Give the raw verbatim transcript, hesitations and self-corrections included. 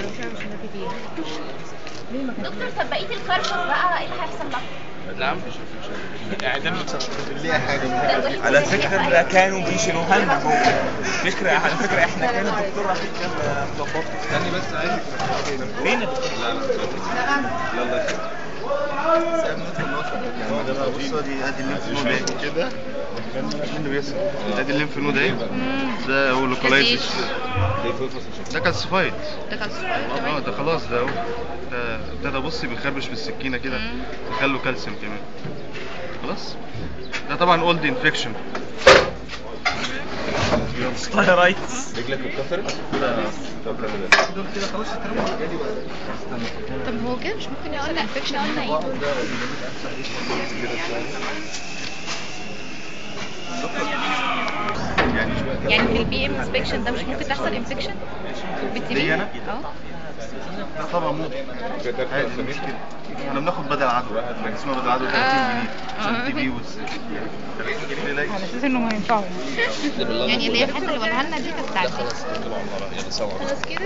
دكتور طب بقيه الكرشف بقى ايه اللي هيحصل لها؟ نعم اعدام ليها حاجه على فكره ده كانوا بيشيلوها لنا جوه. فكره على فكره احنا كان الدكتور رحيل كان مظبطها. استني بس عايز فين الدكتور؟ لا لا لا لا سيبنا بص دي ادي الليمف نود اهي كده اللي بيحصل ادي الليمف نود اهي ده هو لوكالايزيس ده كالسيفايد ده كالسيفايد اه ده خلاص ده اهو ده ابتدى بصي بيخربش بالسكينه كده دخله كالسيوم كمان خلاص. ده طبعا اولد انفكشن ستايرايتس رجلك اتكسرت كده دول كده خلاص اترموا الحاجه بقى. طب هو كده مش ممكن يحصل انفكشن هنا ايه؟ يعني في البي ام انسبكشن ده مش ممكن تحصل انفكشن؟ ليه انا؟ اه لا طبعا ممكن عادي مش كده. احنا بناخد بدل عدوى حاجه اسمها بدل عدوى ثلاثين جنيه عشان تي بي وز على اساس انه ما ينفعش يعني اللي هي الحته اللي قالها لنا دي كانت بتاعتي خلاص كده